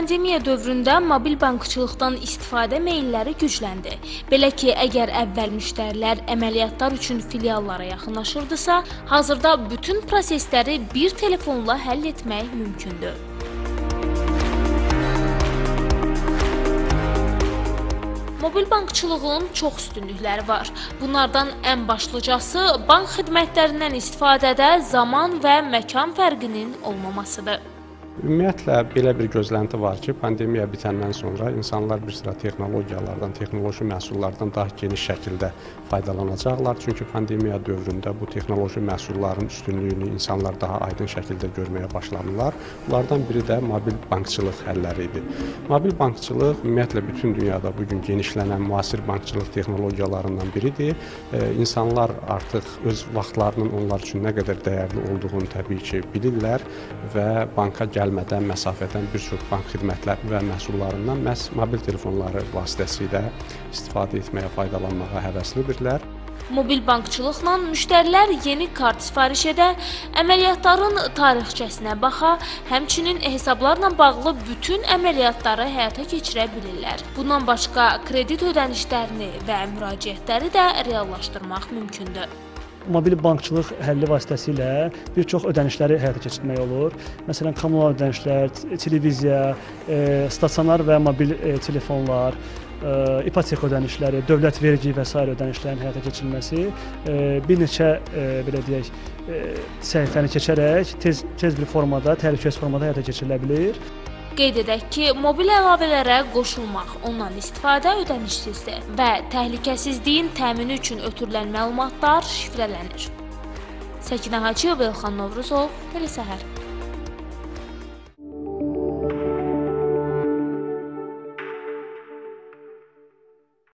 Pandemiya dövründə mobil bankçılıqdan istifadə meylləri gücləndi. Belə ki, əgər əvvəl müştərilər əməliyyatlar üçün filiallara yaxınlaşırdısa, hazırda bütün prosesləri bir telefonla həll etmək mümkündür. Mobil bankçılığın çox üstünlükləri var. Bunlardan ən başlıcası bank xidmətlərindən istifadədə zaman və məkan fərqinin olmamasıdır. Ümumiyyətlə, belə bir gözlənti var ki, pandemiya bitəndən sonra insanlar bir sıra texnologiyalardan, texnoloji məhsullardan daha geniş şəkildə faydalanacaqlar. Çünki pandemiya dövründə bu texnoloji məhsulların üstünlüyünü insanlar daha aydın şəkildə görməyə başladılar. Bunlardan biri də mobil bankçılıq həlləri idi. Mobil bankçılıq ümumiyyətlə bütün dünyada bugün genişlənən müasir bankçılıq texnologiyalarından biridir. İnsanlar artıq öz vaxtlarının onlar üçün nə qədər dəyərli olduğunu təbii ki bilirlər və banka gəlmədən, məsafədən bir çox bank xidmətləri və məhsullarından məhz mobil telefonları vasitəsilə istifadə etməyə, faydalanmağa həvəslidirlər. Mobil bankçılıqla müştərilər yeni kart sifariş edə, əməliyyatların tarixçəsinə baxa, həmçinin hesablarla bağlı bütün əməliyyatları həyata keçirə bilirlər. Bundan başqa kredit ödənişlərini və müraciətləri də reallaşdırmaq mümkündür. Mobil bankçılıq həlli vasitəsilə bir çox ödənişləri həyata keçirmək olur. Məsələn, kommunal ödənişlər, televiziya, stasionar və mobil telefonlar, ipoteka ödənişləri, dövlət vergi və sair ödənişlərin həyata keçirilməsi bir neçə belə deyək, səhifəni keçərək tez bir formada, təhlükəsiz formada həyata keçirilə bilir. Qeyd edək ki, mobil əlavələrə qoşulmaq, ondan istifadə ödənişsizdir və təhlükəsizliyin təmini üçün ötürülən məlumatlar şifrələnir. Səkinə Hacıyeva, Elxan Novruzov, Telesəhər.